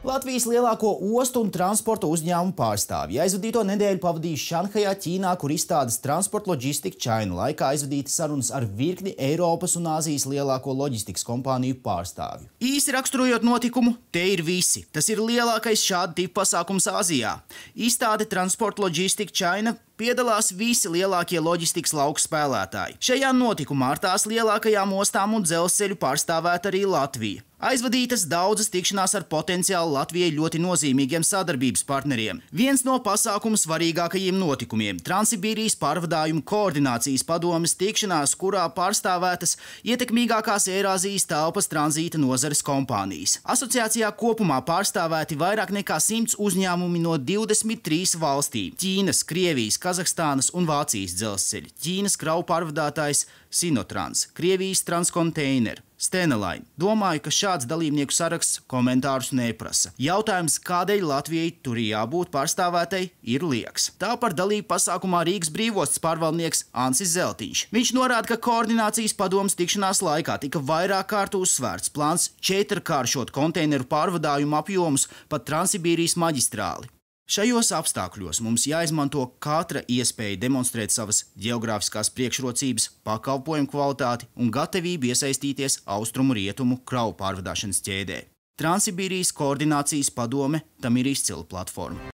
Latvijas lielāko ostu un transporta uzņēmumu pārstāvji aizvadīto nedēļu pavadījuši Šanhajā, Ķīnā, kur izstādes Transport Logistic China laikā aizvadīta sarunas ar virkni Eiropas un Āzijas lielāko loģistikas kompāniju pārstāvju. Īsi raksturojot notikumu, te ir visi. Tas ir lielākais šāda tipa pasākums Āzijā. Izstāde Transport Logistic China piedalās visi lielākie loģistikas lauku spēlētāji. Šajā notikumā ar tās lielākajām ostām un dzelzceļu pārstāvēta arī Latvija. Aizvadītas daudzas tikšanās ar potenciāli Latvijai ļoti nozīmīgiem sadarbības partneriem. Viens no pasākuma svarīgākajiem notikumiem – Transsibīrijas pārvadājumu koordinācijas padomes tikšanās, kurā pārstāvētas ietekmīgākās Eirāzijas telpas tranzīta nozares kompānijas. Asociācijā kopumā pārstāvēti vairāk nekā 100 uzņēmumi no 23 valstīm – Ķīnas, Krievijas, Kazahstānas un Vācijas dzelzceļi, Ķīnas kravu pārvadātājs Sinotrans, Krievijas Transkonteineru, Stena Line. Domāju, ka šāds dalībnieku saraksts komentārus neprasa. Jautājums, kādēļ Latvijai tur jābūt pārstāvētai, ir lieks. Tā par dalību pasākumā Rīgas brīvostas pārvaldnieks Ansis Zeltiņš. Viņš norāda, ka koordinācijas padomes tikšanās laikā tika vairāk kārt uzsvērts plāns 4-kāršot konteineru pārvadājumu apjomus pa Transsibīrijas maģistrāli. Šajos apstākļos mums jāizmanto katra iespēja demonstrēt savas ģeogrāfiskās priekšrocības, pakalpojumu kvalitāti un gatavību iesaistīties austrumu-rietumu kravu pārvadāšanas ķēdē. Transsibīrijas koordinācijas padome tam ir izcila platforma.